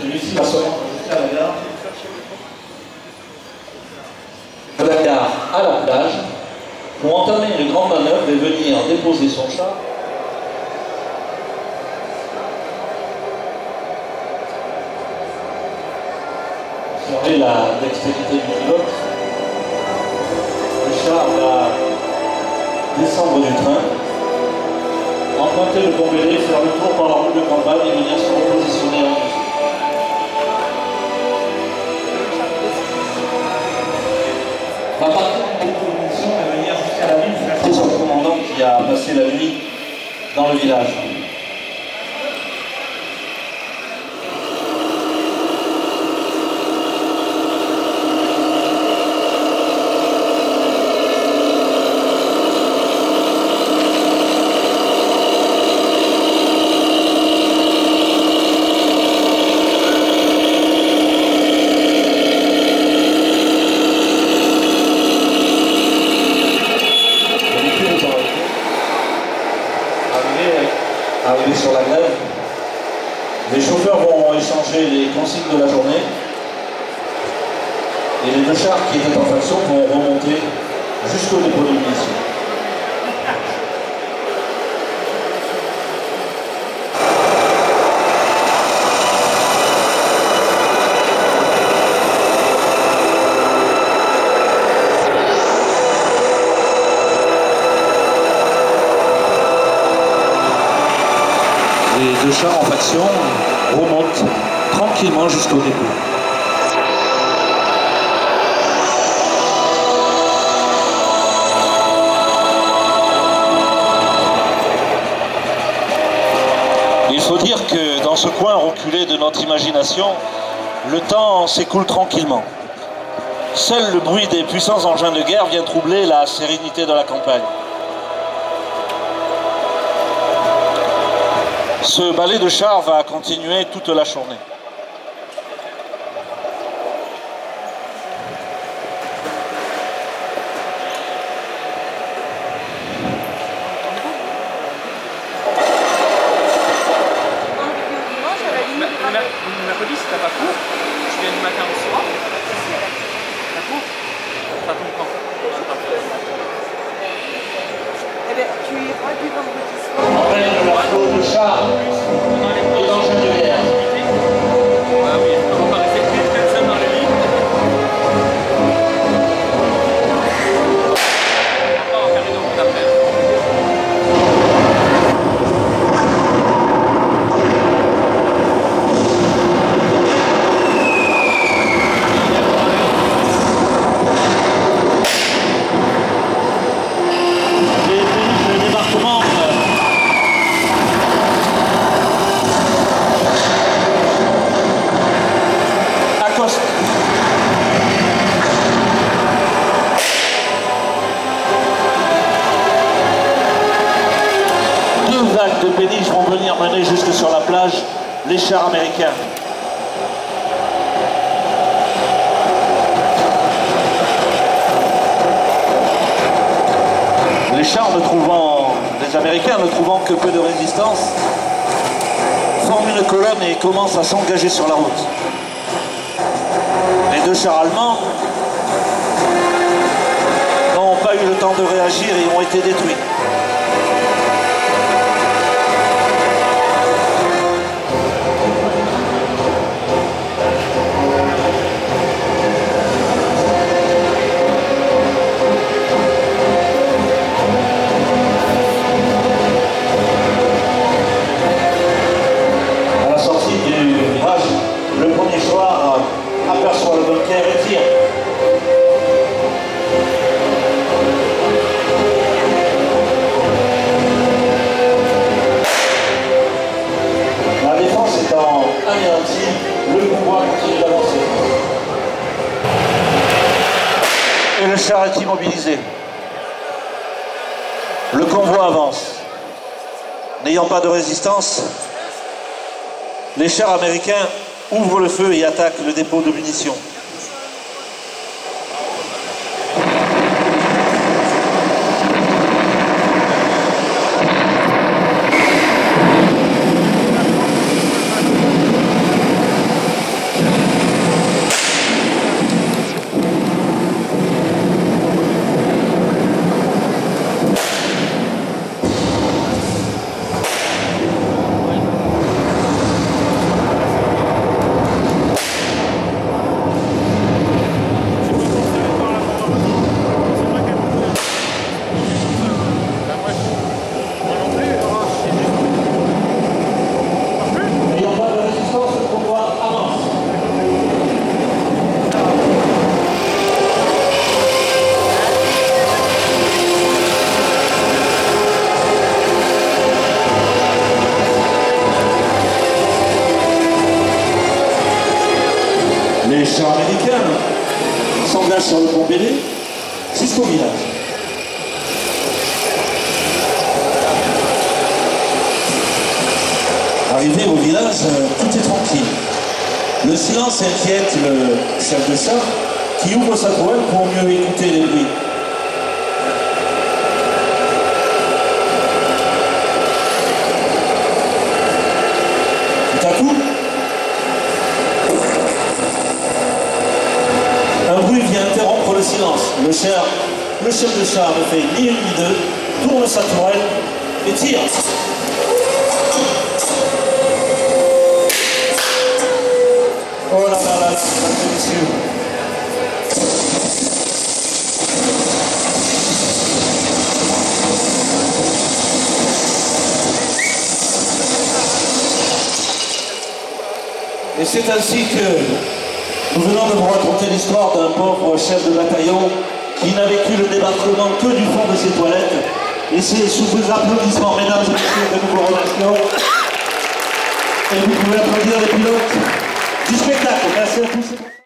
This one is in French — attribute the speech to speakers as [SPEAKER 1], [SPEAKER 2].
[SPEAKER 1] Celui-ci va se rendre jusqu'à la gare. De la gare à la plage pour entamer une grande manœuvre et venir déposer son char. Observez la dextérité du pilote. Le char va descendre du train, emprunter le Bombélé, faire le tour par la rue de campagne et venir se repositionner en dessous. On va partir d'une munitions et venir jusqu'à la ville chercher son commandant qui a passé la nuit dans le village. Arrivé sur la grève, les chauffeurs vont échanger les consignes de la journée et les deux chars qui étaient en faction vont remonter jusqu'au dépôt de munitions. Les deux chars en faction remontent tranquillement jusqu'au dépôt. Il faut dire que dans ce coin reculé de notre imagination, le temps s'écoule tranquillement. Seul le bruit des puissants engins de guerre vient troubler la sérénité de la campagne. Ce ballet de chars va continuer toute la journée.
[SPEAKER 2] Mercredi, si t'as pas cours, je viens du matin au soir. T'as cours? Ça tombe quand?
[SPEAKER 3] Eh bien, tu iras du vendredi soir.
[SPEAKER 1] Emmène la flotte de chars et d'engins de guerre.
[SPEAKER 2] Ah oui, on va rester plus personne dans le lit. On va en faire une autre après.
[SPEAKER 1] De péniches vont venir mener jusque sur la plage les chars américains. Les Américains ne trouvant que peu de résistance, forment une colonne et commencent à s'engager sur la route. Les deux chars allemands n'ont pas eu le temps de réagir et ont été détruits. Le premier soir aperçoit le bunker et tire. La défense étant anéantie, le convoi continue d'avancer. Et le char est immobilisé. Le convoi avance. N'ayant pas de résistance, les chars américains ouvrent le feu et attaquent le dépôt de munitions. chars américains s'engagent sur le pont Bélé jusqu'au village. Arrivé au village, tout est tranquille. Le silence inquiète le chef de char qui ouvre sa toile pour mieux écouter les bruits. Tout à coup, un bruit vient interrompre le silence. Le chef de char ne fait ni une ni deux, tourne sa tourelle et tire. Oh là là là, mesdames et messieurs. Et c'est ainsi que nous venons de vous raconter l'histoire d'un pauvre chef de bataillon qui n'a vécu le débarquement que du fond de ses toilettes. Et c'est sous vos applaudissements, mesdames et messieurs, que nous vous remercions. Et vous pouvez applaudir les pilotes du spectacle. Merci à tous.